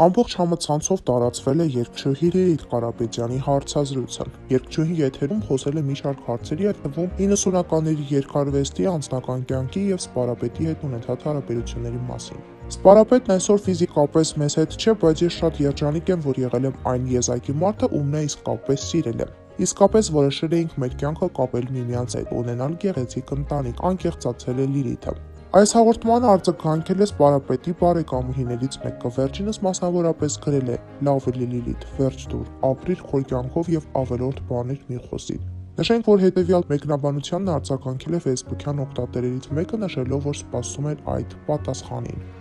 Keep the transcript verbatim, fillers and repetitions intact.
Ամբողջ համացանցով տարածվել է երգչուհի Լիլիթ Կարապետյանի հարցազրույցը։ Երգչուհին եթերում խոսել է մի շարք հարցերի, այդ թվում իննսունականների երկարվեստի, անձնական կյանքի եւ սպարապետի հետ ունեցած հարաբերությունների մասին։ Սպարապետն այսօր ֆիզիկապես մեզ հետ չէ, բայց ես շատ երջանիկ եմ, որ եղել եմ այն եզակի մարդը, ում նա իսկապես սիրել է։ Իսկապես որոշել էինք մեր կյանքը կապել միմյանց հետ, ունենալ գեղեցիկ ընտանիք, անկեղծացել է Լիլիթը։ Այս հաղորդմանը արձագանքել է սպարապետի բարեկամուհիներից մեկը, վերջինս մասնավորապես գրել է. «Լավ է Լիլիթ, վերջ տուր, ապրիր քո կյանքով եւ ավելորդ բաներ մի խոսի»։ Նշենք, որ հետեւյալ մեկնաբանությանն արձագանքել է ֆեյսբուքյան օգտատերերից մեկը, նշելով, որ սպասում էր այդ պատասխանին։